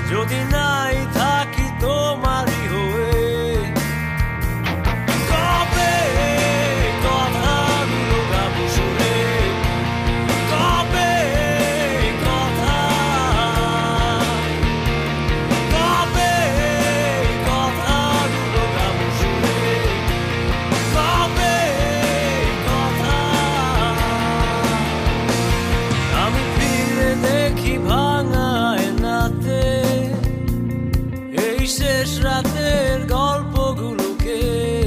যদি নাই থাকি তোমারই হয়ে কবে কথাগুলো গাবো সুরে কবে কথা কবে কথাগুলো গাবো সুরে কবে কথা আমি ফিরে দেখি ভাঙা আয়নাতে এই শেষ রাতের গল্পগুলোকে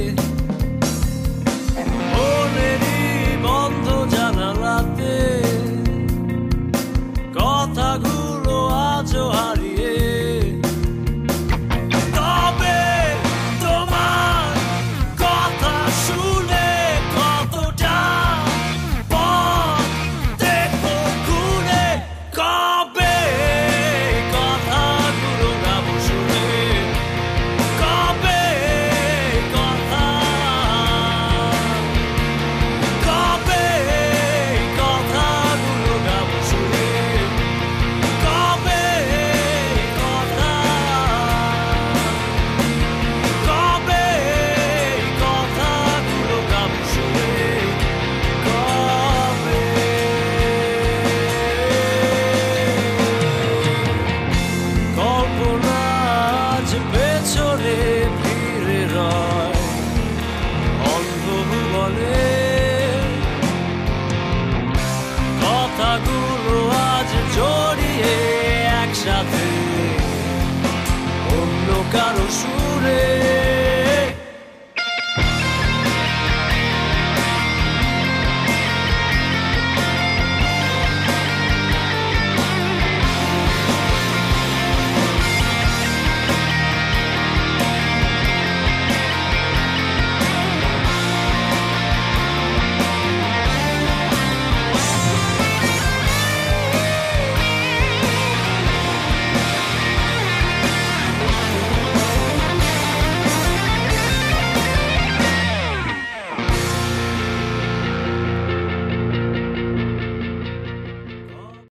মনেরই বন্ধ জানালাতে কথাগুলো আজও হারিয়ে তবে তোমার কথা শুনে কতটা পথ দেখবো ঘুরে কবে কথাগুলো গাবো শুনে কবে কথা কবে কথাগুলো গাবো শুনে কবে কথা কবে কথাগুলো গাবো শুনে কবে কল্পনা আজ পেছনে ফিরে রয় অন্ধ ভুবনে কথাগুলো আজ জড়িয়ে একসাথে অন্য কারো সুরে